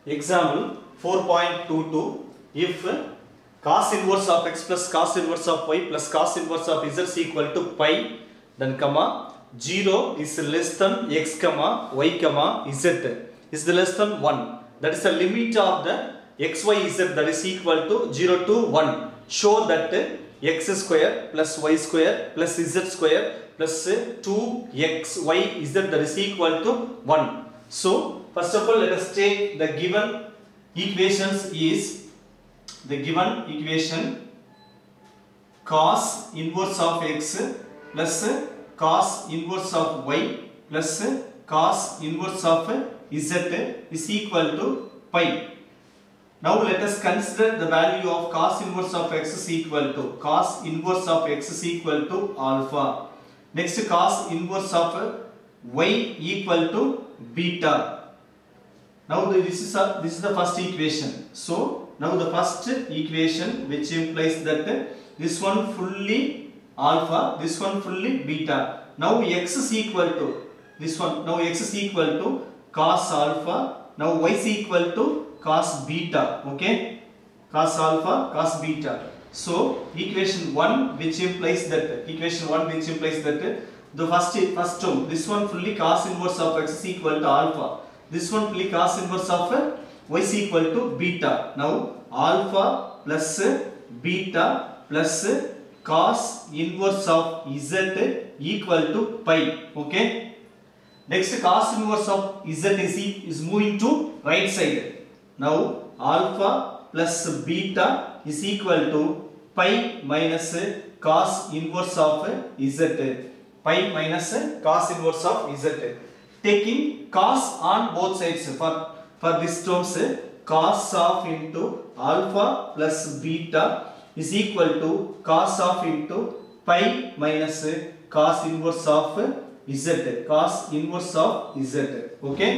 Example 4.22. If cos inverse of x plus cos inverse of y plus cos inverse of z is equal to pi, then comma 0 is less than x comma y comma z is less than 1. That is the limit of the x y z that is equal to 0 to 1. Show that x square plus y square plus z square plus 2xy z that is equal to 1. So first of all, let us take the given equations. Is the given equation cos inverse of x plus cos inverse of y plus cos inverse of z is equal to pi. Now let us consider the value of cos inverse of x is equal to alpha. Next, cos inverse of y equal to beta. Now this is the first equation. So now the first equation, which implies that this one fully alpha, this one fully beta. Now x is equal to this one. Now x is equal to cos alpha. Now y is equal to cos beta. Okay, cos alpha, cos beta. So equation 1 which implies that the first term, this one fully cos inverse of x is equal to alpha. This one fully cos inverse of y is equal to beta. Now alpha plus beta plus cos inverse of z equal to pi. Okay. Next, cos inverse of z is moving to right side. Now alpha plus beta is equal to pi minus cos inverse of z. Pi minus cos inverse of z. Taking cos on both sides for this terms, cos of into alpha plus beta is equal to cos of into pi minus cos inverse of z. Cos inverse of z. Okay.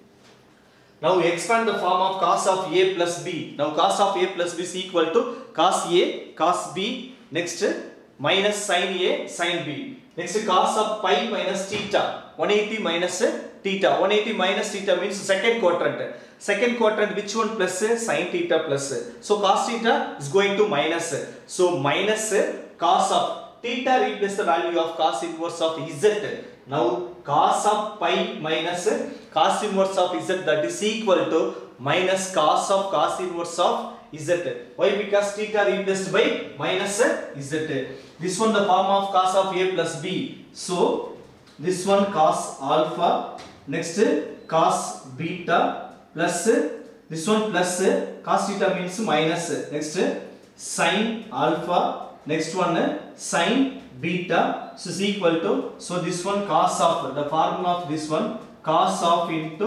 Now expand the form of cos of a plus b. Now cos of a plus b is equal to cos a cos b. Next, minus sin a sin b. Next, cos of pi minus theta. 180 minus theta. 180 minus theta means second quadrant. Second quadrant, which one plus? Sin theta plus. So cos theta is going to minus. So minus cos of theta, replace the value of cos inverse of z. Now cos of pi minus cos inverse of z, that is equal to minus cos of cos inverse of z. Why? Because theta replaced by minus z. This one the form of cos of a plus b. So this one cos alpha, next cos beta plus this one plus cos theta means minus. Next sin alpha, next one sin beta, so is equal to, so this one cos of, the formula of this one cos of into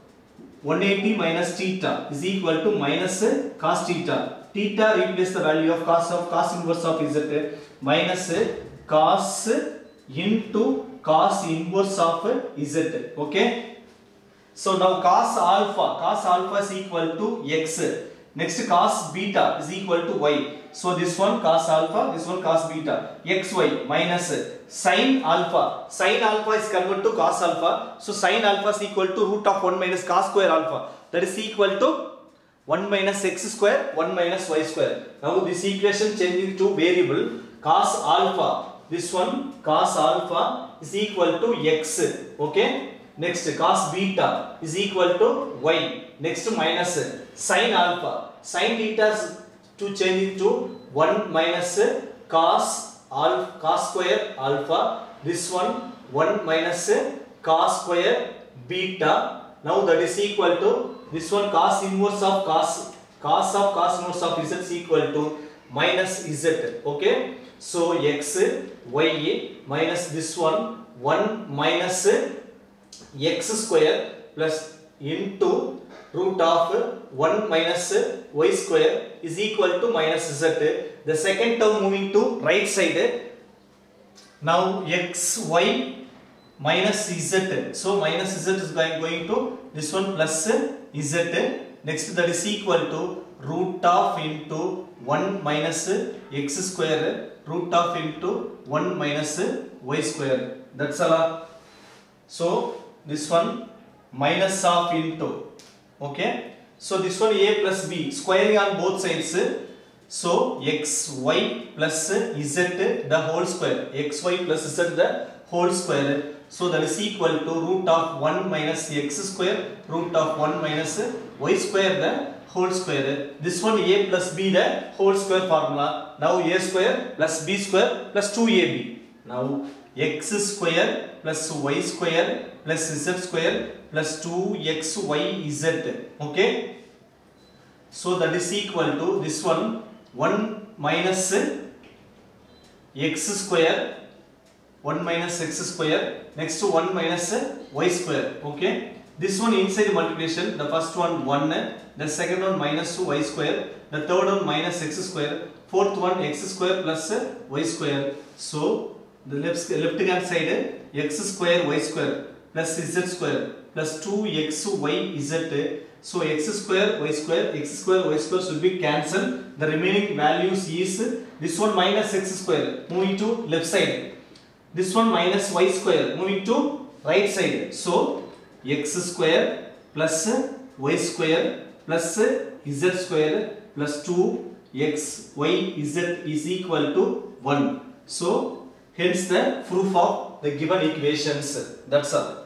180 minus theta is equal to minus cos theta. Theta replace the value of cos inverse of z minus cos into cos inverse of z. Okay. So now cos alpha is equal to x. Next, cos beta is equal to y. So this one cos alpha, this one cos beta, xy minus sin alpha. Sin alpha is converted to cos alpha. So sin alpha is equal to root of 1 minus cos square alpha. That is equal to 1 minus x square, 1 minus y square. Now this equation changing to variable cos alpha. This one cos alpha is equal to x. Okay. Next, cos beta is equal to y. Next, minus sin alpha. Sin theta to change into 1 minus cos square alpha. This one 1 minus cos square beta. Now that is equal to this one cos inverse of cos inverse of z is equal to minus z. Okay. So x y minus this one 1 minus x square plus into root of 1 minus y square is equal to minus z. The second term moving to right side. Now xy minus z. So minus z is going to this one plus z. Next, that is equal to root of into 1 minus x square root of into 1 minus y square. That's all. So this one minus of into, okay, So this one a plus b, squaring on both sides. So xy plus z the whole square, xy plus z the whole square. So that is equal to root of 1 minus x square, root of 1 minus y square the whole square. This one a plus b the whole square formula. Now a square plus b square plus 2ab. Now x square plus y square plus z square plus 2xyz. Okay. So that is equal to this one 1 minus x square, 1 minus x square, next to 1 minus y square. Okay. This one inside multiplication, the first one 1, the second one minus 2y square, the third one minus x square, fourth one x square plus y square. So the left hand side x square y square plus z square plus 2xyz. So x square y square should be cancelled. The remaining values is this one minus x square moving to left side. This one minus y square moving to right side. So x square plus y square plus z square plus 2xyz is equal to 1. So hence the proof of the given equations. That's all.